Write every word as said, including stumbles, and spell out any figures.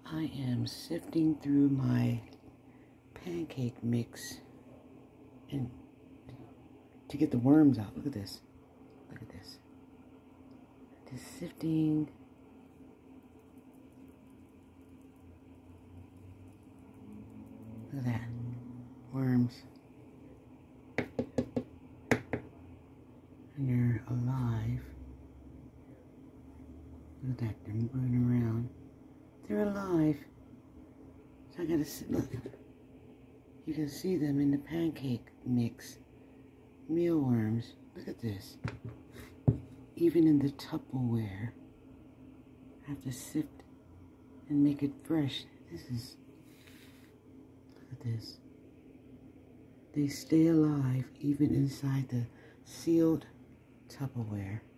I am sifting through my pancake mix and to get the worms out. Look at this. Look at this. Just sifting. Look at that. Worms. And they're alive. Look at that. They're moving around. They're alive. So I gotta sit. Look. You can see them in the pancake mix. Mealworms. Look at this. Even in the Tupperware. I have to sift and make it fresh. This is... Look at this. They stay alive even inside the sealed Tupperware.